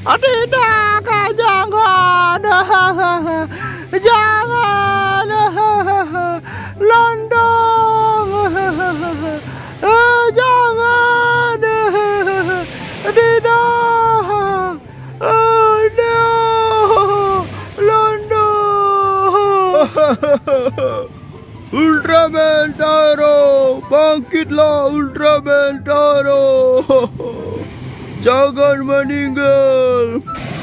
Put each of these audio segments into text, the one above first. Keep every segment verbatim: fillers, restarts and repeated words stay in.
Tidak, jangan. Jangan. Londong. Jangan. Tidak. Oh no. Londong. Ultraman Taro, bangkitlah Ultraman Taro. Jangan meninggal.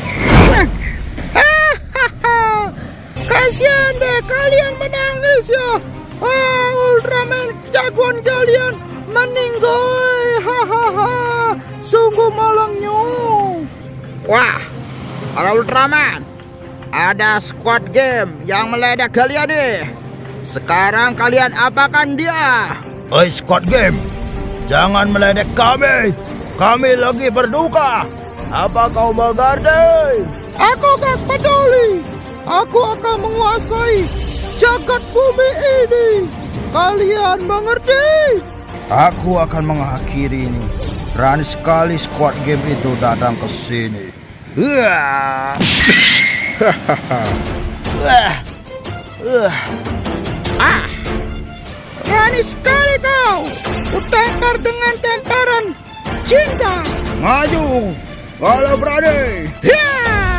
Kasihan deh kalian menangis ya. Ah, Ultraman jagoan kalian meninggal. Hahaha. Sungguh malangnya. Wah, para Ultraman, ada squad game yang meledak kalian nih. Sekarang kalian apakan dia? Oi squad game, jangan meledek kami. Kami lagi berduka. Apa kau mengerti? Aku gak peduli. Aku akan menguasai jagat bumi ini. Kalian mengerti? Aku akan mengakhiri ini. Berani sekali squad game itu datang ke sini. Wah. Wah. Wah. Ah, berani sekali kau. Kutampar dengan tamparan cinta. Maju, kalau berani. Ya.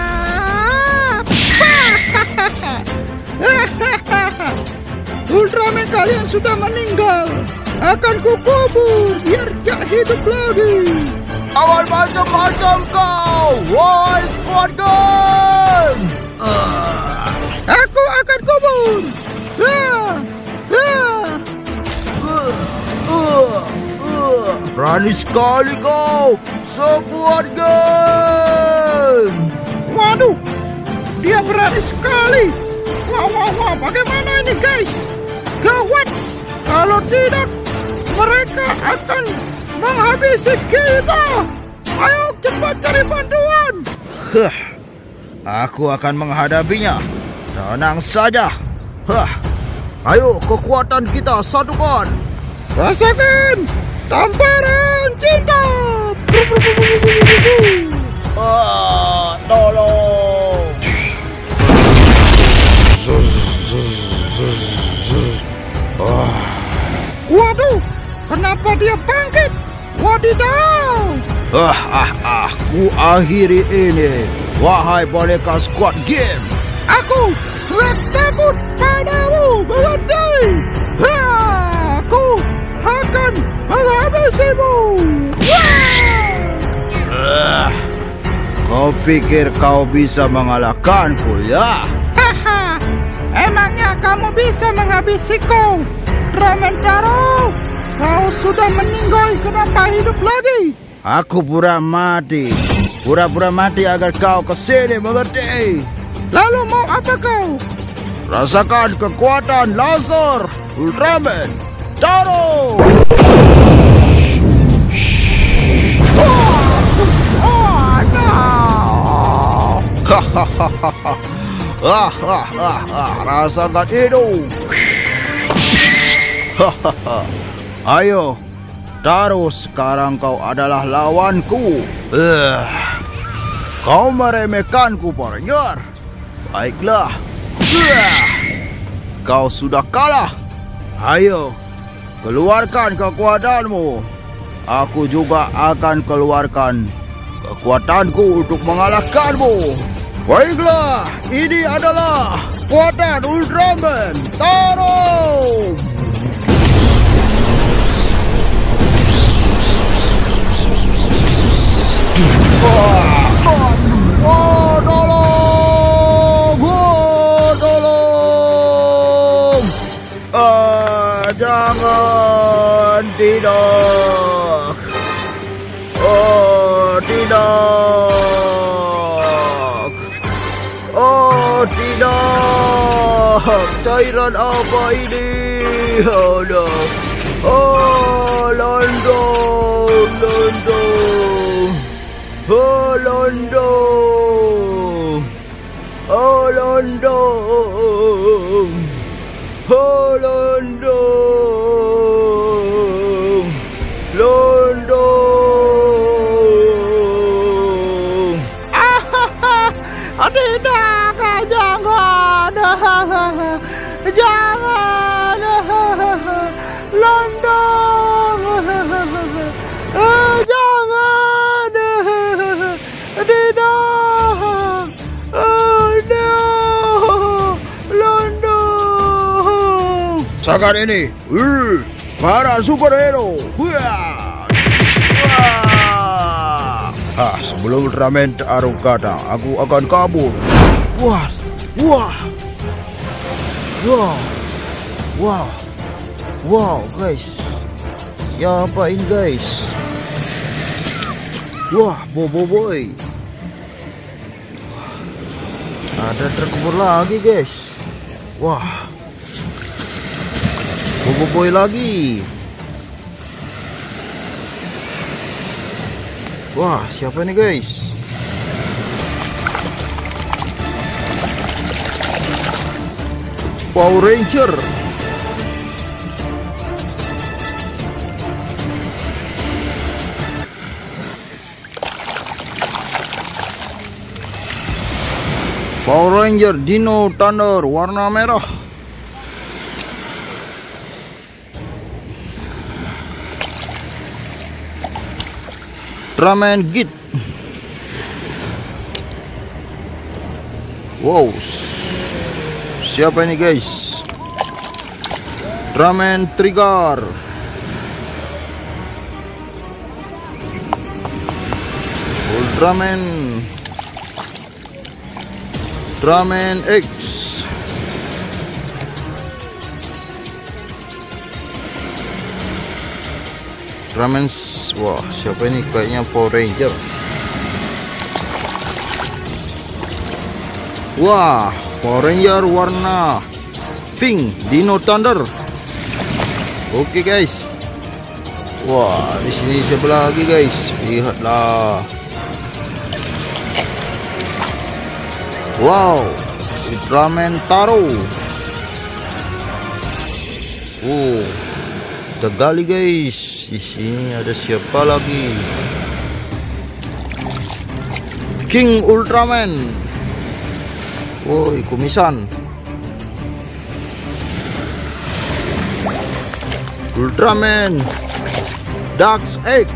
Ultraman kalian sudah meninggal. Akan kukubur biar gak hidup lagi. Awal macam-macam kau, woi squad game. Uh. Aku akan kubur. Uh. Uh. Uh. Uh. Uh. Berani sekali kau, squad game. Waduh, dia berani sekali. Wah, wah, wah, bagaimana ini guys? Gawat, kalau tidak mereka akan menghabisi kita. Ayo cepat cari bantuan. Huh, aku akan menghadapinya. Tenang saja. Huh, ayo kekuatan kita satukan. Rasakan tamparan cinta. Ah, tolong. Oh. Waduh, kenapa dia bangkit? Wadidaw! Ah, ah, ah, ku akhiri ini, wahai boneka squad game. Aku gak takut padamu, mengerti? Aku akan menghabisimu. Ah, kau pikir kau bisa mengalahkanku ya? Haha, emangnya kamu bisa menghabisiku? Ultraman Taro, kau sudah meninggal, kenapa hidup lagi? Aku pura mati, pura-pura mati agar kau kesini, mengerti? Lalu mau apa kau? Rasakan kekuatan laser Ultraman Taro. Oh, no. Hahaha. Ah, ah, ah, ah, rasakan itu. Hahaha. Ayo, Taro, sekarang kau adalah lawanku. Uh, kau meremehkanku, partner. Baiklah. Uh, kau sudah kalah. Ayo, keluarkan kekuatanmu. Aku juga akan keluarkan kekuatanku untuk mengalahkanmu. Baiklah, ini adalah kekuatan Ultraman Taro. Oh, oh, tolong, oh, tolong. Ah, jangan, tidak. Oh, tidak. Oh, tidak. Cairan apa ini? Oh, no. Oh, London, London. Oh, London. Oh, London. Oh, London. London. Ah! Rasakan ini. Wih, para superhero. Wah. Wah. Ah, sebelum Ultraman taruh kata, aku akan kabur. Wah. Wah. Wah. Wah. Wow, guys. Siapa ini, guys? Wah, Bobo Boy. Ada terkubur lagi, guys. Wah. Bobo Boy lagi. Wah, siapa ini, guys? Power Ranger. Power Ranger Dino Thunder warna merah. Ultraman Git. Wow. Siapa ini, guys? Ultraman Trigger. Ultraman Ultraman X. Ultraman, wah, siapa ini? Kayaknya Power Ranger. Wah, Power Ranger warna pink, Dino Thunder. Oke, guys. Wah, di sini siapa lagi, guys? Lihatlah. Wow, Ultraman Taro. Oh, ada gali, guys. Di sini ada siapa lagi? King Ultraman. Woi, kumisan. Ultraman Dax X.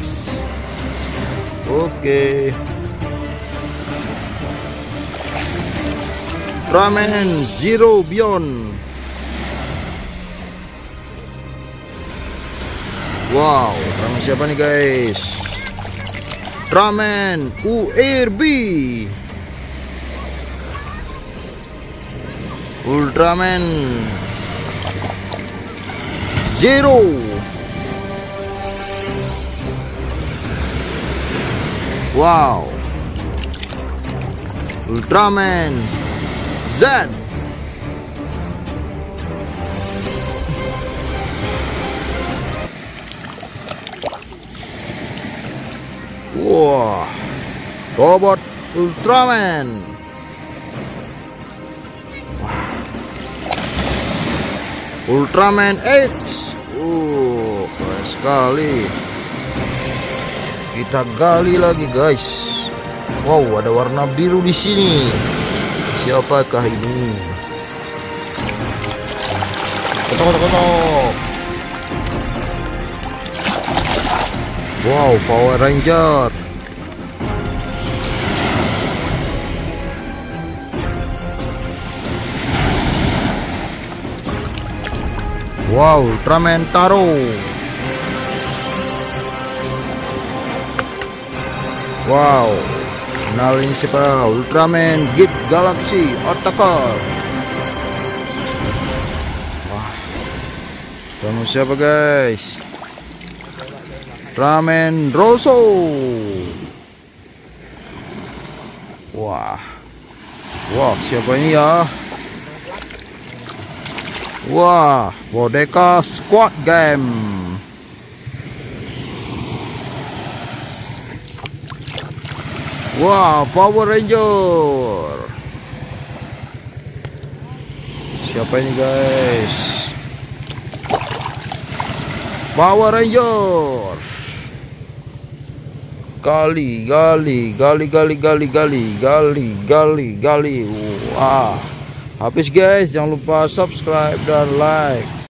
Oke. Ultraman Zero Beyond. Wow, Ultraman siapa nih, guys? Ultraman U R B. Ultraman Zero. Wow. Ultraman Z. Wah, robot Ultraman. Wah. Ultraman X. Uh, keren sekali. Kita gali lagi, guys. Wow, ada warna biru di sini. Siapakah ini? Kotok, kotok, kotok. Wow, Power Ranger. Wow, Ultraman Taro. Wow, kenalin siapa? Ultraman Git Galaxy Attacker. Wah, kamu siapa, guys? Ultraman Rosso. Wah, wah, siapa ini ya? Wah, boneka Squad Game. Wah, Power Ranger. Siapa ini, guys? Power Ranger. Gali, gali, gali, gali, gali, gali, gali, gali, gali. Wah, habis, guys. Jangan lupa subscribe dan like.